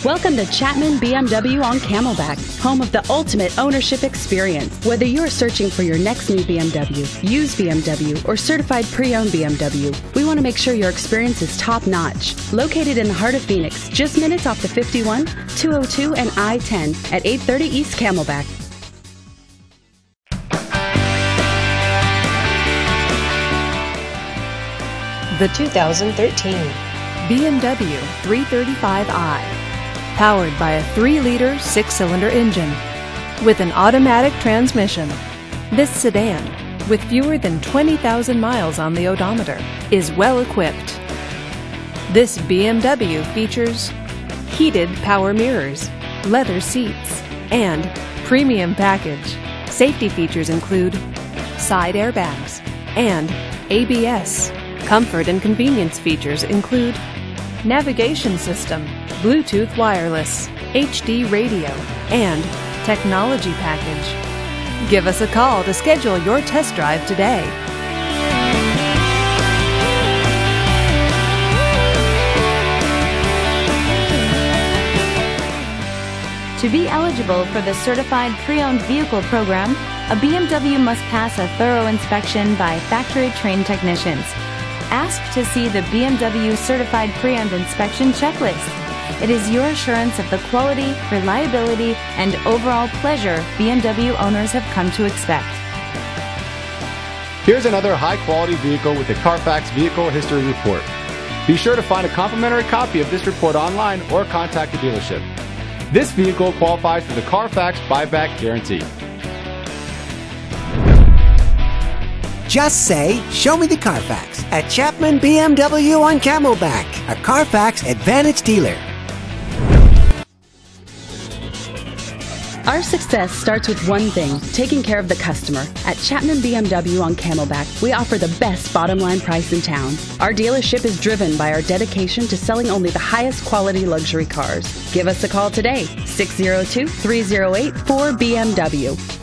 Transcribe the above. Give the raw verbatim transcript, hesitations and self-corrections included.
Welcome to Chapman B M W on Camelback, home of the ultimate ownership experience. Whether you're searching for your next new B M W, used B M W, or certified pre-owned B M W, we want to make sure your experience is top-notch. Located in the heart of Phoenix, just minutes off the fifty-one, two oh two, and I ten at eight thirty East Camelback. The two thousand thirteen B M W three thirty-five i. Powered by a three liter six-cylinder engine with an automatic transmission. This sedan, with fewer than twenty thousand miles on the odometer, is well equipped. This B M W features heated power mirrors, leather seats, and premium package. Safety features include side airbags and A B S. Comfort and convenience features include navigation system, Bluetooth wireless, H D radio, and technology package. Give us a call to schedule your test drive today. To be eligible for the Certified Pre-Owned Vehicle Program, a B M W must pass a thorough inspection by factory-trained technicians. Ask to see the B M W Certified Pre-Owned Inspection Checklist. It is your assurance of the quality, reliability, and overall pleasure B M W owners have come to expect. Here's another high-quality vehicle with the Carfax Vehicle History Report. Be sure to find a complimentary copy of this report online or contact the dealership. This vehicle qualifies for the Carfax Buyback Guarantee. Just say, "Show me the Carfax" at Chapman B M W on Camelback, a Carfax Advantage dealer. Our success starts with one thing, taking care of the customer. At Chapman B M W on Camelback, we offer the best bottom line price in town. Our dealership is driven by our dedication to selling only the highest quality luxury cars. Give us a call today, six oh two, three oh eight, four B M W.